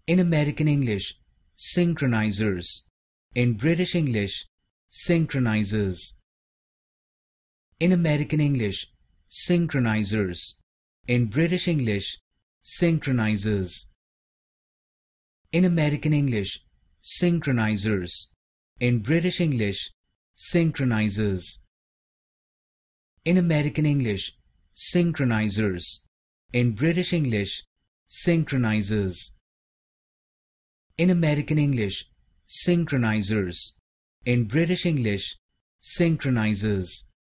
In American English, synchronizers. In British English, synchronizers. In American English, synchronizers. In British English, synchronizers. In American English, synchronizers. In British English, synchronizers. In American English, synchronizers. In British English, synchronizers. In American English, synchronizers. In British English, synchronizers.